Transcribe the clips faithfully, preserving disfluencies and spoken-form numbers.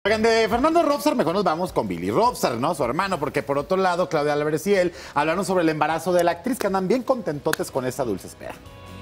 Oigan, de Fernando Robsar mejor nos vamos con Billy Robsar, ¿no? Su hermano, porque por otro lado, Claudia Álvarez y él hablaron sobre el embarazo de la actriz, que andan bien contentotes con esa dulce espera.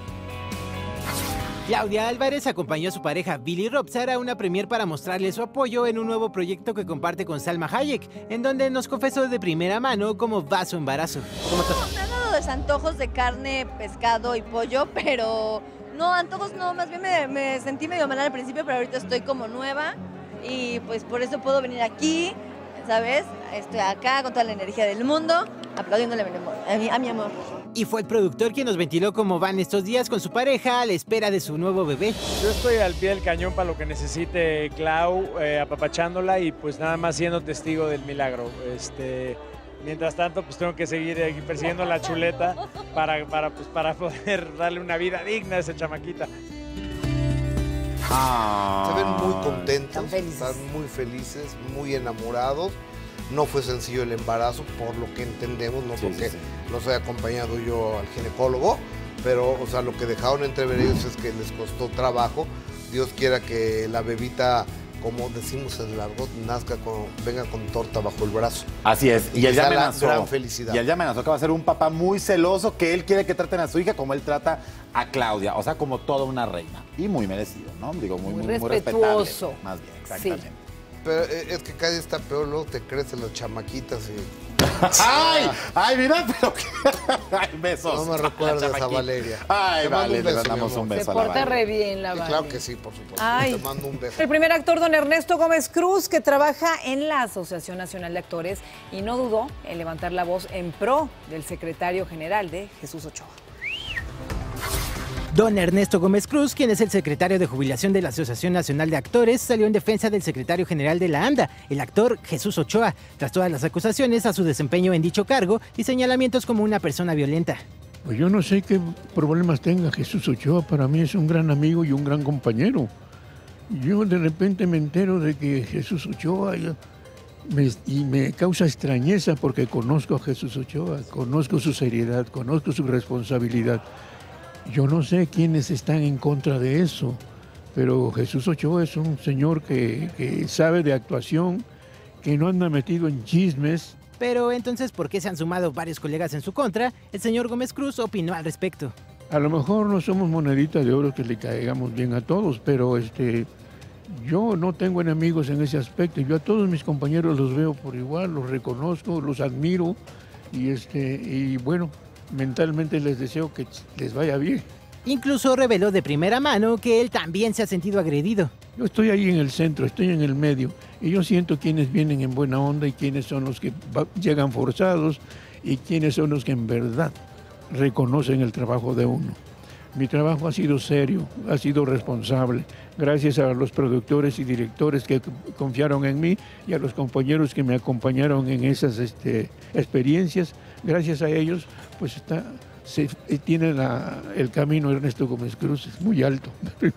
Claudia Álvarez acompañó a su pareja Billy Robsar a una premier para mostrarle su apoyo en un nuevo proyecto que comparte con Salma Hayek, en donde nos confesó de primera mano cómo va su embarazo. ¿Cómo estás? Me han dado desantojos de carne, pescado y pollo, pero no, antojos no, más bien me, me sentí medio mal al principio, pero ahorita estoy como nueva. Y pues por eso puedo venir aquí, ¿sabes? Estoy acá con toda la energía del mundo, aplaudiéndole a mi amor. A mi, a mi amor. Y fue el productor quien nos ventiló cómo van estos días con su pareja a la espera de su nuevo bebé. Yo estoy al pie del cañón para lo que necesite Clau, eh, apapachándola y pues nada más siendo testigo del milagro. Este, mientras tanto, pues tengo que seguir eh, persiguiendo la chuleta para, para, pues, para poder darle una vida digna a esa chamaquita. Ah. Se ven muy contentos, Están están muy felices, muy enamorados. No fue sencillo el embarazo, por lo que entendemos, no Sí, porque sí, sí. los haya acompañado yo al ginecólogo, pero o sea, lo que dejaron entrever ellos es que les costó trabajo. Dios quiera que la bebita, como decimos en el argot, nazca con, venga con torta bajo el brazo. Así es, y él ya Esa es la amenazó. gran felicidad. Y él ya amenazó que va a ser un papá muy celoso, que él quiere que traten a su hija como él trata a Claudia, o sea, como toda una reina. Y muy merecido, ¿no? Digo, muy, muy, Muy muy respetuoso. respetable. Más bien, exactamente. Sí. Pero eh, es que cada día está peor, luego te crecen las chamaquitas y... ¡Ay! ¡Ay, mira! Pero que... ¡Ay, besos! No me recuerdas a Chamaquita. Valeria. ¡Ay, Te mando vale! un Le beso, mi mandamos amor. un Se beso a la porta Vale. re bien la Sí, Vale. claro que sí, por supuesto. Ay. Te mando un beso. El primer actor, don Ernesto Gómez Cruz, que trabaja en la Asociación Nacional de Actores y no dudó en levantar la voz en pro del secretario general de Jesús Ochoa. Don Ernesto Gómez Cruz, quien es el secretario de jubilación de la Asociación Nacional de Actores, salió en defensa del secretario general de la ANDA, el actor Jesús Ochoa, tras todas las acusaciones a su desempeño en dicho cargo y señalamientos como una persona violenta. Pues yo no sé qué problemas tenga Jesús Ochoa, para mí es un gran amigo y un gran compañero. Yo de repente me entero de que Jesús Ochoa, yo, me, y me causa extrañeza porque conozco a Jesús Ochoa, conozco su seriedad, conozco su responsabilidad. Yo no sé quiénes están en contra de eso, pero Jesús Ochoa es un señor que, que sabe de actuación, que no anda metido en chismes. Pero entonces, ¿por qué se han sumado varios colegas en su contra? El señor Gómez Cruz opinó al respecto. A lo mejor no somos moneditas de oro que le caigamos bien a todos, pero este, yo no tengo enemigos en ese aspecto. Yo a todos mis compañeros los veo por igual, los reconozco, los admiro y, este, y bueno, mentalmente les deseo que les vaya bien. Incluso reveló de primera mano que él también se ha sentido agredido. Yo estoy ahí en el centro, estoy en el medio y yo siento quiénes vienen en buena onda y quiénes son los que va- llegan forzados y quiénes son los que en verdad reconocen el trabajo de uno. Mi trabajo ha sido serio, ha sido responsable, gracias a los productores y directores que confiaron en mí y a los compañeros que me acompañaron en esas este, experiencias. Gracias a ellos, pues está, se, tiene la, el camino Ernesto Gómez Cruz, es muy alto.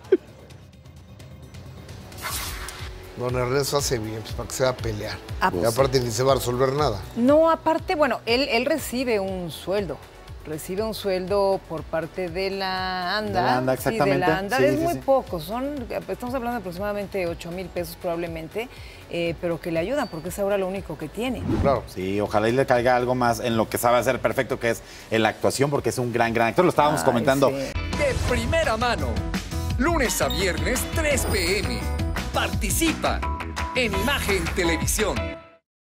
Don Ernesto hace bien, pues para que se va a pelear. Ah, Y pues, aparte ni se va a resolver nada. No, aparte, bueno, él, él recibe un sueldo. Recibe un sueldo por parte de la ANDA. De la ANDA, Sí, de exactamente. la ANDA. Sí, es sí, muy sí. poco, son, estamos hablando de aproximadamente ocho mil pesos probablemente, eh, pero que le ayudan porque es ahora lo único que tiene. Claro. Sí, ojalá y le caiga algo más en lo que sabe hacer perfecto, que es en la actuación, porque es un gran, gran actor. Lo estábamos Ay, comentando. sí. De primera mano, lunes a viernes, tres p m Participa en Imagen Televisión.